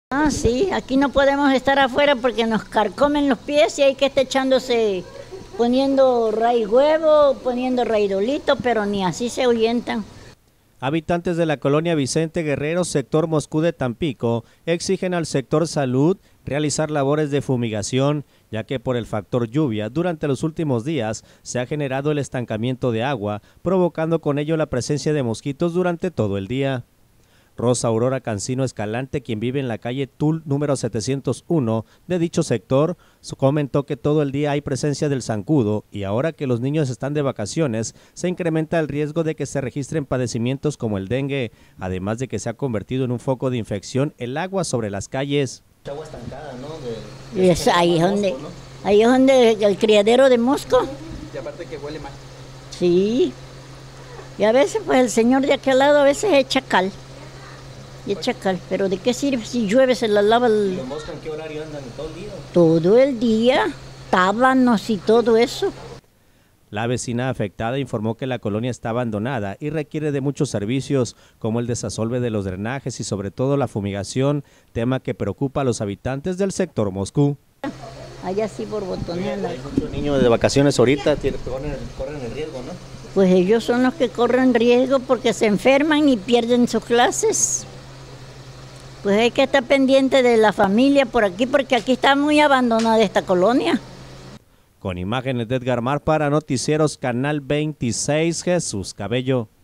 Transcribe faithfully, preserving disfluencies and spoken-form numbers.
Ah, sí, aquí no podemos estar afuera porque nos carcomen los pies y hay que estar echándose, poniendo raíz huevo, poniendo raidolito, pero ni así se ahuyentan. Habitantes de la colonia Vicente Guerrero, sector Moscú de Tampico, exigen al sector salud realizar labores de fumigación, ya que por el factor lluvia, durante los últimos días se ha generado el estancamiento de agua, provocando con ello la presencia de mosquitos durante todo el día. Rosa Aurora Cancino Escalante, quien vive en la calle Tul número setecientos uno de dicho sector, comentó que todo el día hay presencia del zancudo y ahora que los niños están de vacaciones se incrementa el riesgo de que se registren padecimientos como el dengue, además de que se ha convertido en un foco de infección el agua sobre las calles. Agua estancada, ¿no? De, de es ahí, es donde, mosco, ¿no? ahí es donde el criadero de mosco. Y aparte que huele mal. Sí, y a veces pues el señor de aquel lado a veces echa cal. Y echa cal, pero ¿de qué sirve si llueve? Se la lava el... ¿Y los moscos en qué horario andan? ¿Todo el día? Todo el día, tábanos y todo eso. La vecina afectada informó que la colonia está abandonada y requiere de muchos servicios, como el desasolve de los drenajes y sobre todo la fumigación, tema que preocupa a los habitantes del sector Moscú. Allá sí por botonear. Hay muchos niños de vacaciones ahorita, tienen, corren, corren el riesgo, ¿no? Pues ellos son los que corren riesgo porque se enferman y pierden sus clases. Pues hay que estar pendiente de la familia por aquí, porque aquí está muy abandonada esta colonia. Con imágenes de Edgar Mar para Noticieros Canal veintiséis, Jesús Cabello.